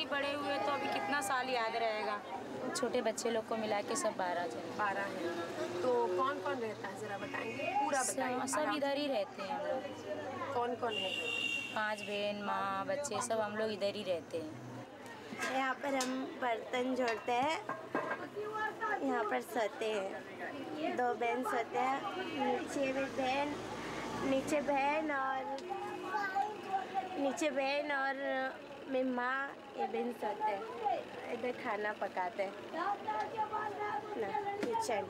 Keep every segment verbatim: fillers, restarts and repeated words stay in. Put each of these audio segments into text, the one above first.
ही बड़े हुए तो अभी कितना साल याद रहेगा। छोटे बच्चे लोग को मिला के सब बारह जन बारह हैं। तो कौन कौन रहता है जरा बताएंगे, पूरा बताइए। सब इधर ही रहते हैं हम लोग। कौन कौन है? पांच बहन, माँ, बच्चे सब हम लोग इधर ही रहते हैं। यहाँ पर हम बर्तन जोड़ते हैं, यहाँ पर सोते हैं। दो बहन सोते हैं, नीचे भी बहन नीचे बहन और नीचे बहन और मेरी माँ ये बहन सोते हैं। इधर खाना पकाते हैं ना किचन।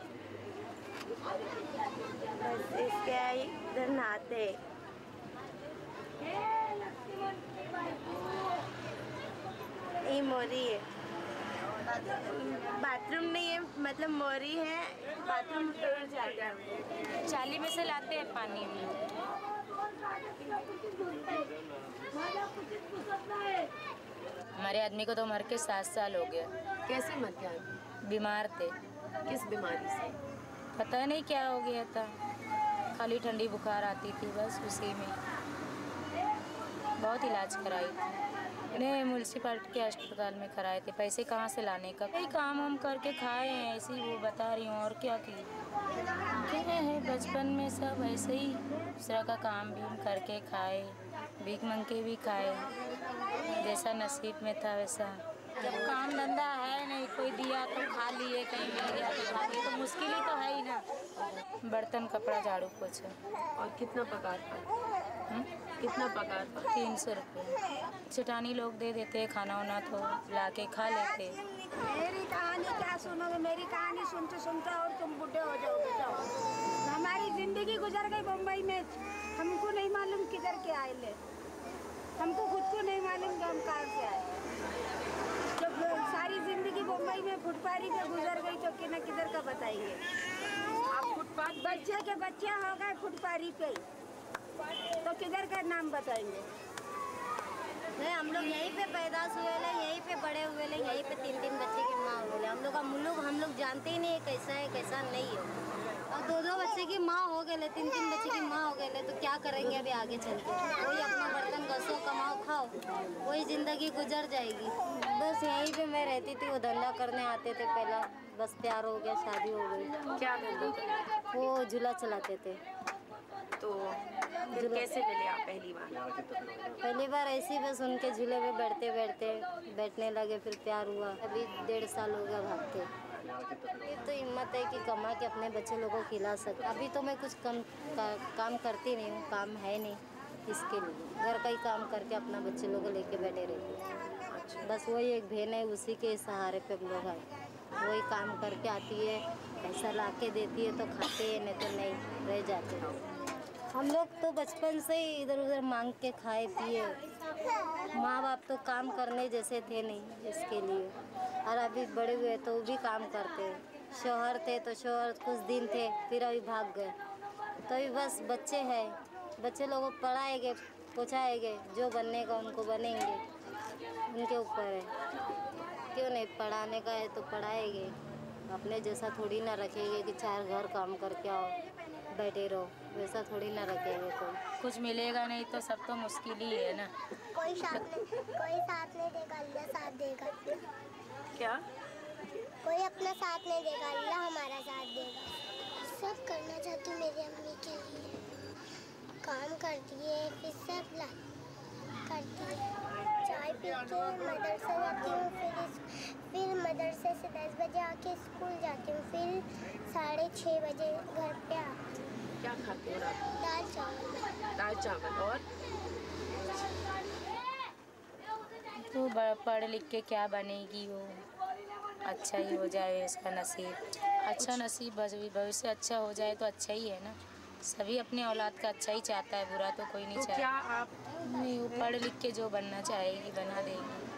बस इसके इधर नहाते। ये मोरी है, बाथरूम नहीं है, मतलब मोरी है, बाथरूम टूट जाता है। चाली में से लाते हैं पानी में। हमारे आदमी को तो मर के सात साल हो गया। कैसे मर गया? बीमार थे। किस बीमारी से? पता नहीं क्या हो गया था, खाली ठंडी बुखार आती थी बस, उसी में बहुत इलाज कराई थी। इन्हें म्यूनसिपालिटी के अस्पताल में कराए थे। पैसे कहाँ से लाने का, कई काम हम करके खाए हैं, ऐसे ही वो बता रही हूँ। और क्या की क्या है, बचपन में सब ऐसे ही दूसरा का काम भी हम करके खाए, भीख मंग के भी खाए, जैसा नसीब में था वैसा। जब काम धंधा है नहीं, कोई दिया तो खा लिए, कहीं मिल गया तो खा लिए, तो मुश्किल ही तो है ही ना। बर्तन, कपड़ा, झाड़ू, पोछा। और कितना पगार पर? कितना पगार पर? तीन सौ रुपये। चटानी लोग दे देते, खाना वाना तो ला के खा लेते। मेरी कहानी क्या सुनोगे? मेरी कहानी सुनते सुनते और तुम बूढ़े हो जाओगे। जाओ, हमारी जिंदगी गुजर गई मुंबई में, हमको नहीं मालूम किधर के आए ले, हमको खुद को नहीं मालूम कि हम कहाँ से आए। जब सारी जिंदगी मुंबई में फुटपाथी पे गुजर गई तो कि न किधर का बताएंगे। आप फुटपाथ, बच्चे के बच्चे हो गए फुटपाथी पे, तो किधर का नाम बताएंगे? नहीं, हम लोग यहीं पे पैदाश हुए ले, यहीं पे बड़े हुए ले, यहीं पे तीन तीन बच्चे की माँ हुए ले। हम लोग का मुल्क हम लोग जानते ही नहीं है कैसा है कैसा नहीं है। और दो दो बच्चे की माँ हो गए ले, तीन तीन बच्चे की माँ हो गए ले, तो क्या करेंगे अभी आगे चल के? वही अपना बर्तन घसो, कमाओ, खाओ, वही ज़िंदगी गुजर जाएगी। बस यहीं पे मैं रहती थी, वो धंधा करने आते थे पहला, बस प्यार हो गया, शादी हो गई। क्या धंधा? वो झूला चलाते थे। तो फिर कैसे मिले आप पहली बार? पहली बार ऐसे ही बस उनके झूले में बैठते बैठते बैठने लगे, फिर प्यार हुआ। अभी डेढ़ साल हो गया भागते। ये तो हिम्मत है कि कमा के अपने बच्चे लोगों को खिला सके। अभी तो मैं कुछ कम का, काम करती नहीं हूँ, काम है नहीं, इसके लिए घर का ही काम करके अपना बच्चे लोगों को लेके बैठे रहते हैं। बस वही एक बहन है, उसी के सहारे पे हम लोग हैं। वही काम करके आती है, पैसा ला के देती है तो खाते हैं, नहीं तो नहीं रह जाते हैं। हम लोग तो बचपन से ही इधर उधर मांग के खाए पिए। माँ बाप तो काम करने जैसे थे नहीं इसके लिए, और अभी बड़े हुए तो वो भी काम करते। शौहर थे तो शौहर कुछ दिन थे, फिर अभी भाग गए। तो अभी बस बच्चे हैं, बच्चे लोगों को पढ़ाएंगे, पहुँचाएंगे, जो बनने का उनको बनेंगे, उनके ऊपर है। क्यों नहीं, पढ़ाने का है तो पढ़ाएंगे, अपने जैसा थोड़ी ना रखेंगे कि चार घर काम करके आओ बैठे रहो, वैसा थोड़ी ना रखेंगे। कोई कुछ मिलेगा नहीं तो सब तो मुश्किल ही है ना। कोई साथ नहीं, कोई साथ नहीं देगा, अल्लाह साथ देगा। क्या? कोई अपना साथ नहीं देगा, अल्लाह हमारा साथ देगा। सब करना चाहती हूँ मेरी अम्मी के लिए, काम करती है, फिर सब ला करती है, चाय पी के मदरसा जाती हूँ, फिर फिर मदरसे से दस बजे आके स्कूल जाती हूँ, फिर साढ़े छः बजे घर पे आ। क्या खाते हो आप? दाल चावल। दाल चावल। और तो पढ़ लिख के क्या बनेगी वो, अच्छा ही हो जाए उसका नसीब, अच्छा नसीब, भविष्य अच्छा हो जाए तो अच्छा ही है ना। सभी अपने औलाद का अच्छा ही चाहता है, बुरा तो कोई नहीं तो चाहता। क्या आप नहीं, वो पढ़ लिख के जो बनना चाहेगी बना देगी।